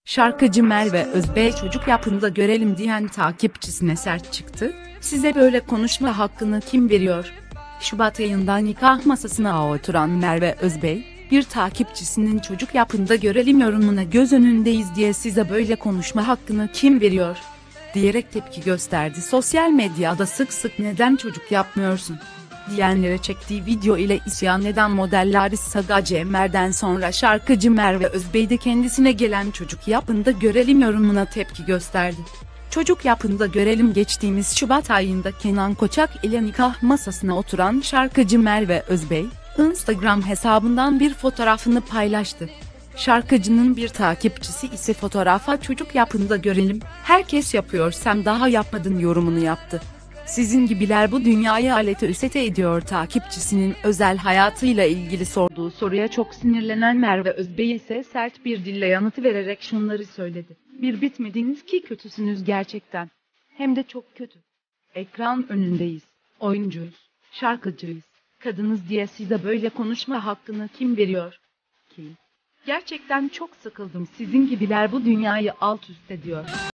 Şarkıcı Merve Özbey çocuk yapında görelim diyen takipçisine sert çıktı. Size böyle konuşma hakkını kim veriyor? Şubat ayında nikah masasına oturan Merve Özbey, bir takipçisinin çocuk yapında görelim yorumuna göz önündeyiz diye size böyle konuşma hakkını kim veriyor? Diyerek tepki gösterdi. Sosyal medyada sık sık neden çocuk yapmıyorsun diyenlere çektiği video ile isyan eden model Larissa Gacemer'den sonra şarkıcı Merve Özbey de kendisine gelen çocuk yapında görelim yorumuna tepki gösterdi. Çocuk yapında görelim geçtiğimiz Şubat ayında Kenan Koçak ile nikah masasına oturan şarkıcı Merve Özbey, Instagram hesabından bir fotoğrafını paylaştı. Şarkıcının bir takipçisi ise fotoğrafa çocuk yapında görelim, herkes yapıyor sen daha yapmadın yorumunu yaptı. Sizin gibiler bu dünyayı alete üsete ediyor takipçisinin özel hayatıyla ilgili sorduğu soruya çok sinirlenen Merve Özbey ise sert bir dille yanıt vererek şunları söyledi. Bir bitmediniz ki kötüsünüz gerçekten. Hem de çok kötü. Ekran önündeyiz, oyuncuyuz, şarkıcıyız, kadınız diye size böyle konuşma hakkını kim veriyor? Kim? Gerçekten çok sıkıldım sizin gibiler bu dünyayı alt üst ediyor.